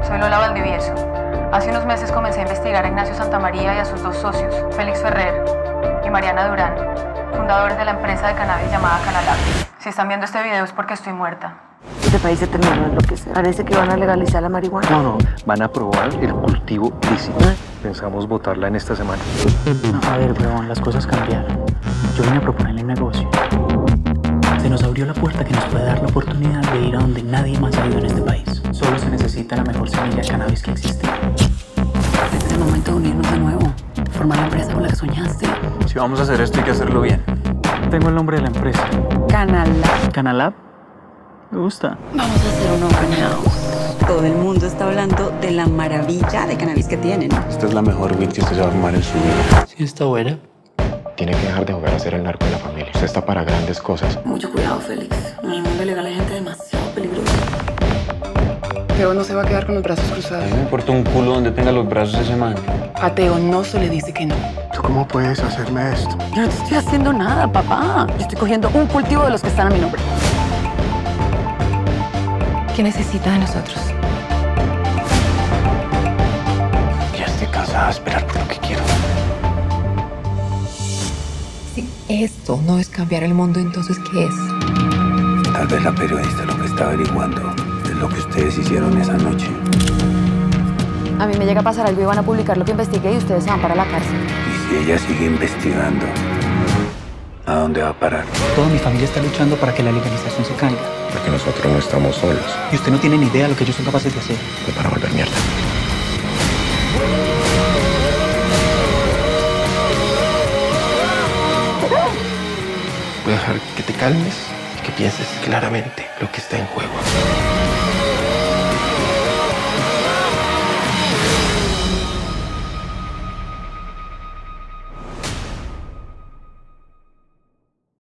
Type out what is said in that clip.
Soy Lola Valdivieso. Hace unos meses comencé a investigar a Ignacio Santamaría y a sus dos socios, Félix Ferrer y Mariana Durán, fundadores de la empresa de cannabis llamada Canalab. Si están viendo este video es porque estoy muerta. Este país se terminó de enloquecer. Parece que van a legalizar la marihuana. No, van a aprobar el cultivo lícito. Pensamos votarla en esta semana. A ver, huevón, las cosas cambiaron. Yo vine a proponerle un negocio. Se nos abrió la puerta que nos puede dar la oportunidad de ir a donde nadie más ha ido en este país. Solo se necesita la mejor semilla de cannabis que existe. Este es el momento de unirnos de nuevo. Formar la empresa con la que soñaste. Si vamos a hacer esto hay que hacerlo bien. Tengo el nombre de la empresa. Canalab. ¿Canalab? Me gusta. Vamos a hacer un open house. Todo el mundo está hablando de la maravilla de cannabis que tienen. Esta es la mejor weed que usted se va a fumar en su vida. Sí, está buena. Tiene que dejar de jugar a ser el narco de la familia. Usted está para grandes cosas. Mucho cuidado, Félix. En el mundo legal hay gente demasiado peligrosa. Teo no se va a quedar con los brazos A cruzados. mí me importa un culo donde tenga los brazos ese man. A Teo no se le dice que no. ¿Tú cómo puedes hacerme esto? Yo no te estoy haciendo nada, papá. Yo estoy cogiendo un cultivo de los que están a mi nombre. ¿Qué necesita de nosotros? Ya estoy cansada de esperar por lo que quiero. Si esto no es cambiar el mundo, entonces ¿qué es? Tal vez la periodista lo que está averiguando es lo que ustedes hicieron esa noche. A mí me llega a pasar algo y van a publicar lo que investigué y ustedes se van para la cárcel. Y si ella sigue investigando, ¿a dónde va a parar? Toda mi familia está luchando para que la legalización se caiga. Porque nosotros no estamos solos. Y usted no tiene ni idea de lo que ellos son capaces de hacer. Fue para volver mierda. Voy a dejar que te calmes y que pienses claramente lo que está en juego.